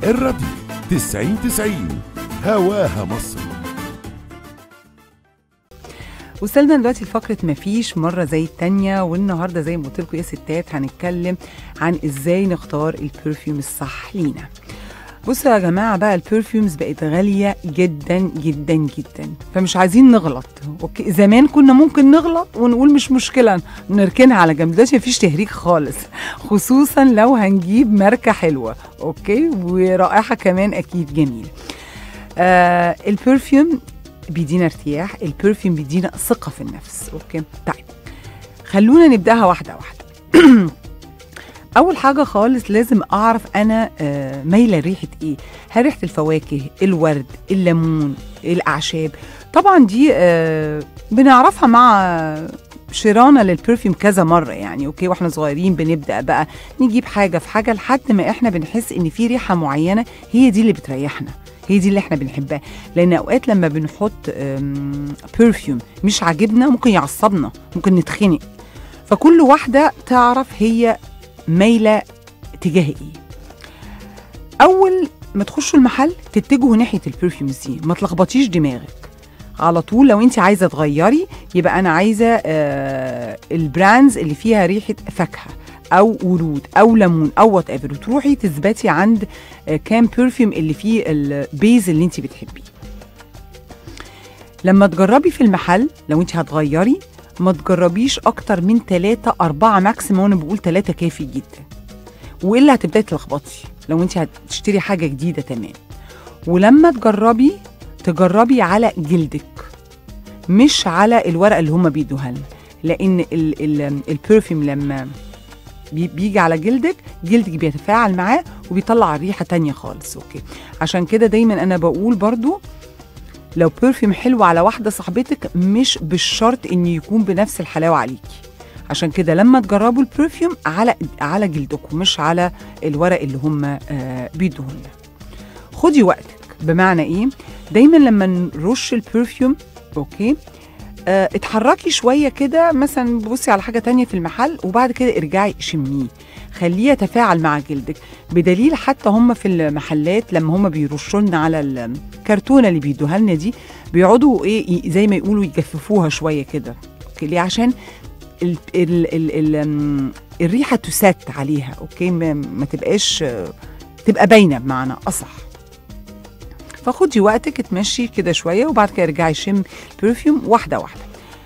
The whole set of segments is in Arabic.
الراديو 90 هواها مصر. وصلنا دلوقتي لفقرة مفيش مرة زي التانية، والنهاردة زي ما قلت لكم يا ستات هنتكلم عن ازاي نختار البرفيوم الصح لينا. بصوا يا جماعة بقى، البرفيومز بقت غالية جدا جدا جدا، فمش عايزين نغلط. اوكي، زمان كنا ممكن نغلط ونقول مش مشكلة نركنها على جنب، دلوقتي مفيش تهريج خالص، خصوصا لو هنجيب ماركة حلوة اوكي ورائحة كمان اكيد جميلة. البرفيوم بيدينا ارتياح، البرفيوم بيدينا ثقة في النفس. اوكي طيب، خلونا نبدأها واحدة واحدة. أول حاجة خالص لازم أعرف أنا مايلة ريحة إيه. هل ريحة الفواكه، الورد، الليمون، الأعشاب؟ طبعا دي بنعرفها مع شرانا للبرفيوم كذا مرة يعني. أوكي، وإحنا صغيرين بنبدأ بقى نجيب حاجة في حاجة لحد ما إحنا بنحس إن في ريحة معينة هي دي اللي بتريحنا، هي دي اللي احنا بنحبها. لان اوقات لما بنحط برفيوم مش عاجبنا ممكن يعصبنا، ممكن نتخنق. فكل واحدة تعرف هي مايلة تجاه ايه. اول ما تخشوا المحل تتجهوا ناحية البرفيومز دي، ما تلخبطيش دماغك على طول. لو انت عايزة تغيري يبقى انا عايزة البراندز اللي فيها ريحة فاكهة او ورود او ليمون او وات ايفر، وتروحي تثبتي عند كام برفيوم اللي فيه البيز اللي انت بتحبيه. لما تجربي في المحل لو انت هتغيري ما تجربيش اكتر من 3-4 ماكسيموم، انا بقول 3 كافي جدا، والا هتبداي تلخبطي لو انت هتشتري حاجه جديده تمام. ولما تجربي على جلدك مش على الورقه اللي هم بيدوها لنا، لان البرفيوم لما بيجي على جلدك بيتفاعل معاه وبيطلع ريحة تانية خالص. اوكي، عشان كده دايما انا بقول برضو لو برفيوم حلو على واحدة صاحبتك مش بالشرط ان يكون بنفس الحلاوة عليكي. عشان كده لما تجربوا البرفيوم على جلدكم مش على الورق اللي هم بيدوه لنا. خدي وقتك، بمعنى ايه؟ دايما لما نرش البرفيوم اوكي اتحركي شوية كده، مثلا بصي على حاجة تانية في المحل وبعد كده ارجعي شميه، خليه يتفاعل مع جلدك. بدليل حتى هم في المحلات لما هم بيرشوا لنا على الكرتونة اللي بيدوها لنا دي بيقعدوا ايه زي ما يقولوا يجففوها شوية كده. اوكي، ليه؟ عشان الريحة تسات عليها. اوكي، ما تبقاش تبقى باينة بمعنى أصح. فخدي وقتك تمشي كده شويه وبعد كده ارجعي شم البرفيوم واحده واحده.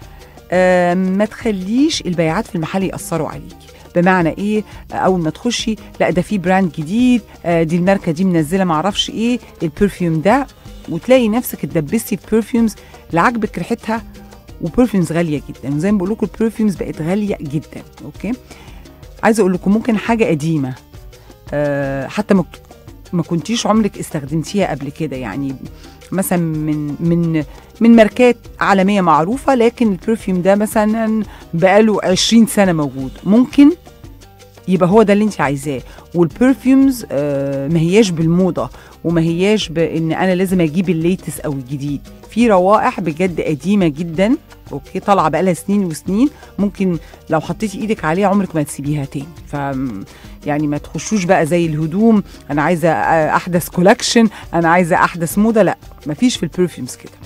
ما تخليش البياعات في المحل ياثروا عليكي. بمعنى ايه؟ اول ما تخشي لا ده في براند جديد، دي الماركه دي منزله معرفش ايه البرفيوم ده، وتلاقي نفسك اتدبستي في برفيومز لا عاجبك ريحتها، وبرفيومز غاليه جدا. وزي ما بقول لكم البرفيومز بقت غاليه جدا. اوكي، عايزه اقول لكم ممكن حاجه قديمه حتى ما كنتيش عمرك استخدمتيها قبل كده، يعني مثلا من ماركات عالمية معروفة، لكن البرفيوم ده مثلا بقاله 20 سنة موجود، ممكن يبقى هو ده اللي انت عايزاه. والبرفيومز ما هياش بالموضة وما هياش بان انا لازم اجيب الليتس او الجديد. في روائح بجد قديمة جدا اوكي طالعة بقالها سنين وسنين، ممكن لو حطيتي ايدك عليها عمرك ما تسيبيها تاني. ف يعني ما تخشوش بقى زي الهدوم انا عايزة احدث كولكشن، انا عايزة احدث موضة، لا مفيش في البرفيومز كده.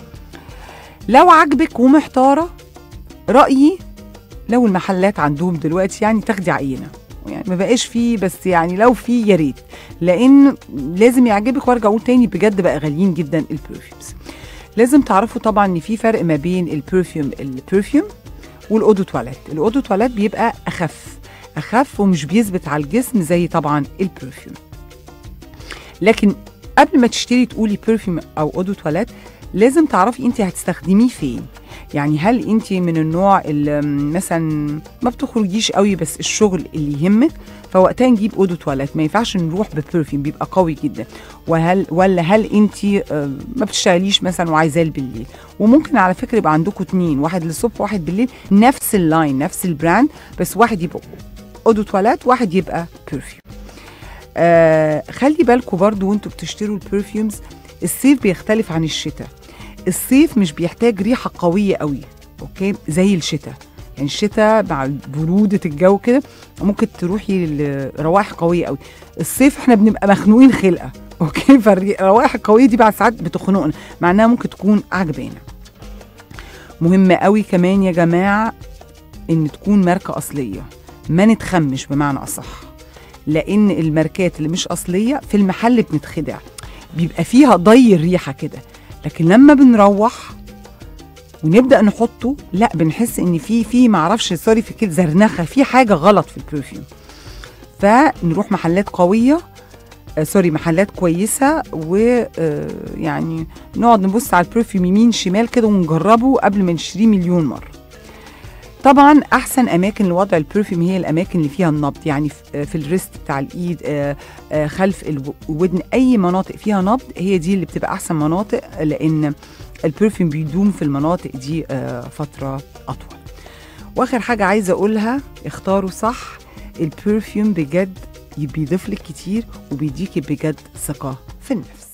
لو عجبك ومحتارة، رأيي لو المحلات عندهم دلوقتي يعني تاخدي عينة، يعني ما بقاش فيه، بس يعني لو فيه يا ريت، لان لازم يعجبك. وارجع اقول تاني بجد بقى غاليين جدا البرفيومز. لازم تعرفوا طبعا ان في فرق ما بين البرفيوم والاودو تواليت. الاودو تواليت بيبقى اخف ومش بيثبت على الجسم زي طبعا البرفيوم. لكن قبل ما تشتري تقولي برفيوم او اودو تواليت لازم تعرفي انت هتستخدميه فين. يعني هل انت من النوع اللي مثلا ما بتخرجيش قوي بس الشغل اللي يهمك، فوقتها نجيب اودو تواليت، ما ينفعش نروح ببرفيوم بيبقى قوي جدا. ولا هل انت ما بتشتغليش مثلا وعايزاه بالليل؟ وممكن على فكره يبقى عندكم 2، واحد للصبح واحد بالليل، نفس اللاين نفس البراند، بس واحد يبقى اودو تواليت واحد يبقى برفيوم. خلي بالكم برضو وانتوا بتشتروا البرفيومز، الصيف بيختلف عن الشتاء. الصيف مش بيحتاج ريحة قوية قوي اوكي زي الشتاء. يعني الشتاء مع برودة الجو كده ممكن تروحي لروائح قوية قوي. الصيف احنا بنبقى مخنوقين خلقة، اوكي، فالروائح القوية دي بعد ساعات بتخنقنا مع انها ممكن تكون عجبانا. مهم قوي كمان يا جماعة ان تكون ماركة اصلية، ما نتخمش بمعنى اصح، لان الماركات اللي مش اصلية في المحل بنتخدع، بيبقى فيها ضي الريحة كده، لكن لما بنروح ونبدأ نحطه لا بنحس ان في معرفش سوري في كده زرنخة، في حاجة غلط في البرفيوم. فنروح محلات قوية محلات كويسة، ويعني نقعد نبص على البرفيوم يمين شمال كده ونجربه قبل ما نشتريه مليون مرة. طبعا احسن اماكن لوضع البرفيوم هي الاماكن اللي فيها النبض، يعني في الريست بتاع الايد، خلف الودن، اي مناطق فيها نبض هي دي اللي بتبقى احسن مناطق، لان البرفيوم بيدوم في المناطق دي فترة اطول. واخر حاجة عايزة اقولها، اختاروا صح، البرفيوم بجد بيضيف لك كتير وبيديكي بجد ثقة في النفس.